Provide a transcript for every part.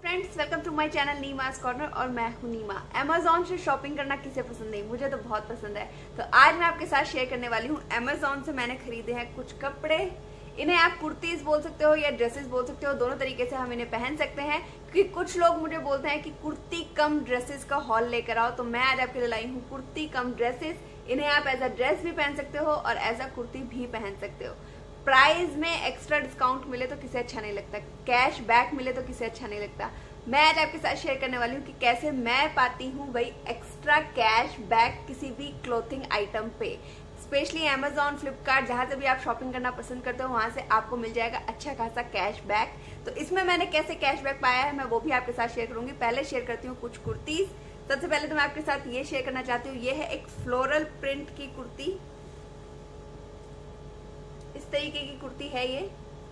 Friends, welcome to my channel Neema's corner और मैं हूं नीमा। अमेजोन से शॉपिंग करना किसे पसंद नहीं, मुझे तो बहुत पसंद है। तो आज मैं आपके साथ शेयर करने वाली हूं अमेजोन से मैंने खरीदे हैं कुछ कपड़े। इन्हें आप कुर्तीज बोल सकते हो या ड्रेसेस बोल सकते हो, दोनों तरीके से हम इन्हें पहन सकते हैं। क्योंकि कुछ लोग मुझे बोलते हैं कि कुर्ती कम ड्रेसेस का हॉल लेकर आओ, तो मैं आज आपके लिए लाई हूँ कुर्ती कम ड्रेसेस। इन्हें आप एज अ ड्रेस भी पहन सकते हो और एज अ कुर्ती भी पहन सकते हो। प्राइस में एक्स्ट्रा डिस्काउंट मिले तो किसे अच्छा नहीं लगता, कैश बैक मिले तो किसे अच्छा नहीं लगता। मैं आज आपके साथ शेयर करने वाली हूँ कि कैसे मैं पाती हूँ वही एक्स्ट्रा कैश बैक किसी भी क्लोथिंग आइटम पे। स्पेशली अमेजोन, फ्लिपकार्ट, जहां से भी आप शॉपिंग करना पसंद करते हो वहां से आपको मिल जाएगा अच्छा खासा कैश बैक। तो इसमें मैंने कैसे कैश बैक पाया है मैं वो भी आपके साथ शेयर करूंगी। पहले शेयर करती हूँ कुछ कुर्तीज। सबसे पहले तो मैं आपके साथ ये शेयर करना चाहती हूँ, ये है एक फ्लोरल प्रिंट की कुर्ती। इस तरीके की कुर्ती है, ये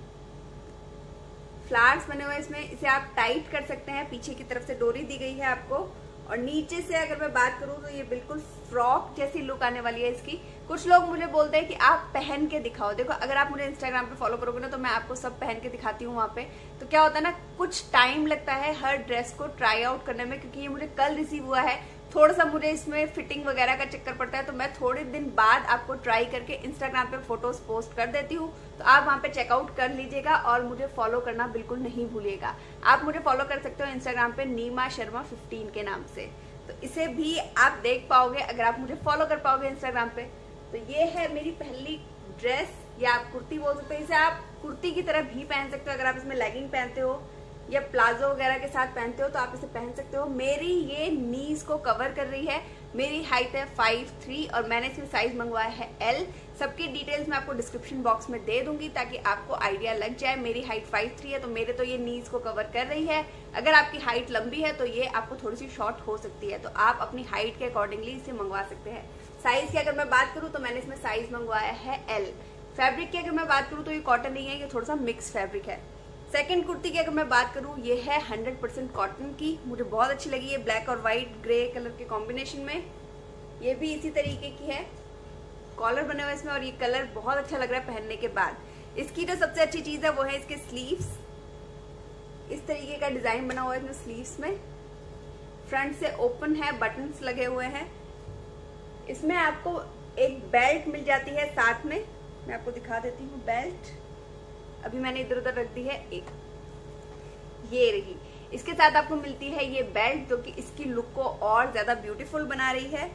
फ्लावर्स बने हुए इसमें। इसे आप टाइट कर सकते हैं, पीछे की तरफ से डोरी दी गई है आपको। और नीचे से अगर मैं बात करूं तो ये बिल्कुल फ्रॉक जैसी लुक आने वाली है इसकी। कुछ लोग मुझे बोलते हैं कि आप पहन के दिखाओ। देखो, अगर आप मुझे इंस्टाग्राम पे फॉलो करोगे ना तो मैं आपको सब पहन के दिखाती हूँ वहां पे। तो क्या होता है ना, कुछ टाइम लगता है हर ड्रेस को ट्राई आउट करने में, क्योंकि ये मुझे कल रिसीव हुआ है। थोड़ा सा मुझे इसमें फिटिंग वगैरह का चक्कर पड़ता है, तो मैं थोड़े दिन बाद आपको ट्राई करके इंस्टाग्राम पे फोटोज पोस्ट कर देती हूँ। तो आप वहां पे चेकआउट कर लीजिएगा और मुझे फॉलो करना बिल्कुल नहीं भूलिएगा। आप मुझे फॉलो कर सकते हो इंस्टाग्राम पे नीमा शर्मा 15 के नाम से। तो इसे भी आप देख पाओगे अगर आप मुझे फॉलो कर पाओगे इंस्टाग्राम पे। तो ये है मेरी पहली ड्रेस, या आप कुर्ती बोल सकते हो। इसे आप कुर्ती की तरह भी पहन सकते हो। अगर आप इसमें लेगिंग पहनते हो या प्लाजो वगैरह के साथ पहनते हो तो आप इसे पहन सकते हो। मेरी ये नीज को कवर कर रही है। मेरी हाइट है 5'3" और मैंने इसमें साइज मंगवाया है L। सबकी डिटेल्स मैं आपको डिस्क्रिप्शन बॉक्स में दे दूंगी ताकि आपको आइडिया लग जाए। मेरी हाइट 5'3" है तो मेरे तो ये नीज को कवर कर रही है। अगर आपकी हाइट लंबी है तो ये आपको थोड़ी सी शॉर्ट हो सकती है, तो आप अपनी हाइट के अकॉर्डिंगली इसे मंगवा सकते हैं। साइज की अगर मैं बात करूं तो मैंने इसमें साइज मंगवाया है L। फैब्रिक की अगर मैं बात करूं तो ये कॉटन नहीं है, ये थोड़ा सा मिक्स फैब्रिक है। सेकंड कुर्ती की अगर मैं बात करूं, ये है 100% कॉटन की। मुझे बहुत अच्छी लगी है, ब्लैक और व्हाइट ग्रे कलर के कॉम्बिनेशन में। ये भी इसी तरीके की है, कॉलर बने हुए इसमें और ये कलर बहुत अच्छा लग रहा है पहनने के बाद। इसकी जो सबसे अच्छी चीज है वो है इसके स्लीव्स। इस तरीके का डिजाइन बना हुआ है इसमें स्लीव्स में। फ्रंट से ओपन है, बटन्स लगे हुए हैं। इसमें आपको एक बेल्ट मिल जाती है साथ में, मैं आपको दिखा देती हूँ बेल्ट। अभी मैंने इधर उधर रख दी है, एक ये रही। इसके साथ आपको मिलती है ये बेल्ट, जो कि इसकी लुक को और ज्यादा ब्यूटीफुल बना रही है।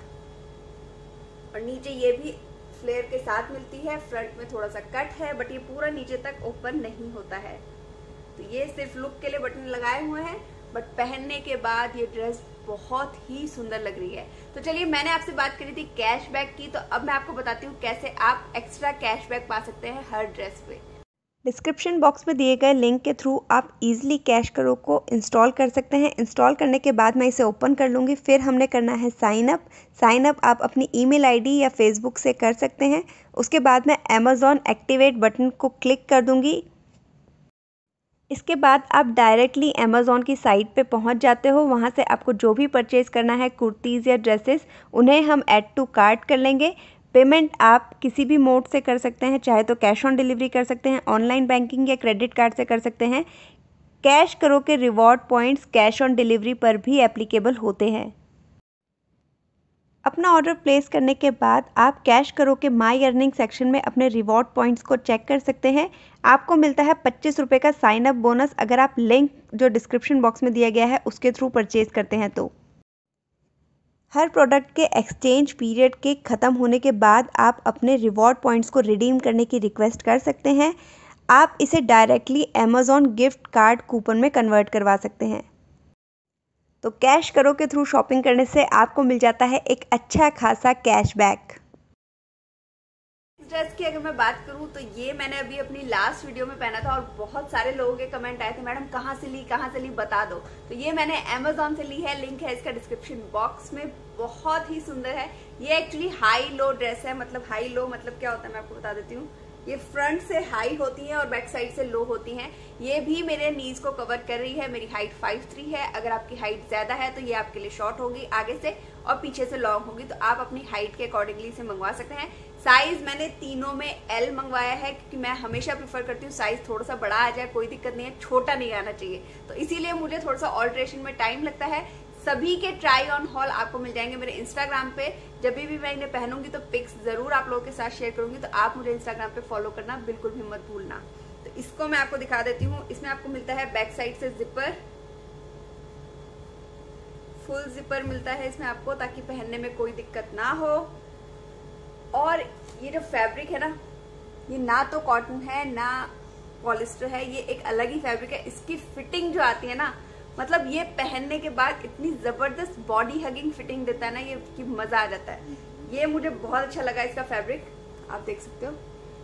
और नीचे ये भी फ्लेयर के साथ मिलती है। फ्रंट में थोड़ा सा कट है बट ये पूरा नीचे तक ओपन नहीं होता है। तो ये सिर्फ लुक के लिए बटन लगाए हुए हैं, बट पहनने के बाद ये ड्रेस बहुत ही सुंदर लग रही है। तो चलिए, मैंने आपसे बात करी थी कैशबैक की, तो अब मैं आपको बताती हूँ कैसे आप एक्स्ट्रा कैशबैक पा सकते हैं हर ड्रेस पे। डिस्क्रिप्शन बॉक्स में दिए गए लिंक के थ्रू आप इजीली कैशकरो को इंस्टॉल कर सकते हैं। इंस्टॉल करने के बाद मैं इसे ओपन कर लूँगी। फिर हमने करना है साइन अप आप अपनी ईमेल आईडी या फेसबुक से कर सकते हैं। उसके बाद मैं अमेजॉन एक्टिवेट बटन को क्लिक कर दूँगी। इसके बाद आप डायरेक्टली अमेजॉन की साइट पे पहुंच जाते हो। वहां से आपको जो भी परचेज़ करना है, कुर्तीज़ या ड्रेसेस, उन्हें हम ऐड टू कार्ट कर लेंगे। पेमेंट आप किसी भी मोड से कर सकते हैं, चाहे तो कैश ऑन डिलीवरी कर सकते हैं, ऑनलाइन बैंकिंग या क्रेडिट कार्ड से कर सकते हैं। कैशकरो के reward points cash on delivery पर भी एप्लीकेबल होते हैं। अपना ऑर्डर प्लेस करने के बाद आप कैशकरो के माई अर्निंग सेक्शन में अपने रिवॉर्ड पॉइंट्स को चेक कर सकते हैं। आपको मिलता है 25 रुपये का साइन अप बोनस अगर आप लिंक जो डिस्क्रिप्शन बॉक्स में दिया गया है उसके थ्रू परचेज करते हैं। तो हर प्रोडक्ट के एक्सचेंज पीरियड के ख़त्म होने के बाद आप अपने रिवॉर्ड पॉइंट्स को रिडीम करने की रिक्वेस्ट कर सकते हैं। आप इसे directly Amazon gift card coupon में कन्वर्ट करवा सकते हैं। तो कैशकरो के थ्रू शॉपिंग करने से आपको मिल जाता है एक अच्छा खासा कैशबैक। इस ड्रेस की अगर मैं बात करूं तो ये मैंने अभी अपनी लास्ट वीडियो में पहना था और बहुत सारे लोगों के कमेंट आए थे, मैडम कहाँ से ली बता दो। तो ये मैंने अमेजॉन से ली है, लिंक है इसका डिस्क्रिप्शन बॉक्स में। बहुत ही सुंदर है। ये एक्चुअली हाई लो ड्रेस है। मतलब हाई लो मतलब क्या होता है मैं आपको बता देती हूँ। ये फ्रंट से हाई होती हैं और बैक साइड से लो होती हैं। ये भी मेरे नीज को कवर कर रही है। मेरी हाइट 5'3" है। अगर आपकी हाइट ज्यादा है तो ये आपके लिए शॉर्ट होगी आगे से और पीछे से लॉन्ग होगी, तो आप अपनी हाइट के अकॉर्डिंगली इसे मंगवा सकते हैं। साइज मैंने तीनों में L मंगवाया है क्योंकि मैं हमेशा प्रेफर करती हूँ साइज थोड़ा सा बड़ा आ जाए, कोई दिक्कत नहीं है, छोटा नहीं आना चाहिए। तो इसीलिए मुझे थोड़ा सा ऑल्ट्रेशन में टाइम लगता है। सभी के ट्राई ऑन हॉल आपको मिल जाएंगे मेरे इंस्टाग्राम पे। जब भी मैं इन्हें पहनूंगी तो पिक्स जरूर आप लोगों के साथ शेयर करूंगी, तो आप मुझे इंस्टाग्राम पे फॉलो करना बिल्कुल भी मत भूलना। तो इसको मैं आपको दिखा देती हूँ। इसमें आपको मिलता है बैक साइड से जिपर, फुल जिपर मिलता है इसमें आपको, ताकि पहनने में कोई दिक्कत ना हो। और ये जो फैब्रिक है ना, ये ना तो कॉटन है ना पॉलिस्टर है, ये एक अलग ही फैब्रिक है। इसकी फिटिंग जो आती है ना, मतलब ये पहनने के बाद इतनी जबरदस्त बॉडी हगिंग फिटिंग देता है ना ये, कि मजा आ जाता है। ये मुझे बहुत अच्छा लगा इसका फैब्रिक, आप देख सकते हो,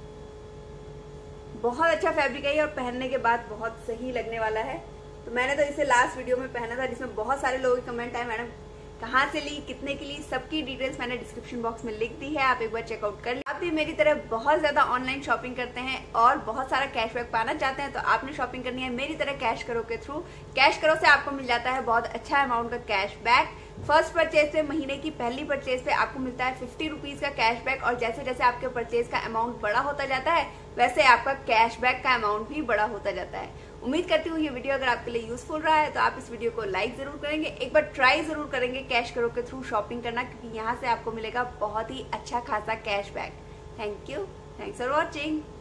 बहुत अच्छा फैब्रिक है ये और पहनने के बाद बहुत सही लगने वाला है। तो मैंने तो इसे लास्ट वीडियो में पहना था जिसमें बहुत सारे लोगों के कमेंट आए, मैडम कहाँ से ली, कितने की ली, सबकी डिटेल्स मैंने डिस्क्रिप्शन बॉक्स में लिख दी है, आप एक बार चेकआउट कर ली। आप भी मेरी तरह बहुत ज्यादा ऑनलाइन शॉपिंग करते हैं और बहुत सारा कैशबैक पाना चाहते हैं, तो आपने शॉपिंग करनी है मेरी तरह कैश करो के थ्रू। कैश करो से आपको मिल जाता है बहुत अच्छा अमाउंट का कैशबैक। फर्स्ट परचेज पे, महीने की पहली परचेज पे आपको मिलता है 50 रुपीज का कैशबैक, और जैसे जैसे आपके परचेज का अमाउंट बड़ा होता जाता है वैसे आपका कैशबैक का अमाउंट भी बड़ा होता जाता है। उम्मीद करती हूँ ये वीडियो अगर आपके लिए यूजफुल रहा है तो आप इस वीडियो को लाइक जरूर करेंगे, एक बार ट्राई जरूर करेंगे कैश करो के थ्रू शॉपिंग करना, क्योंकि यहाँ से आपको मिलेगा बहुत ही अच्छा खासा cashback. Thank you, thanks for watching.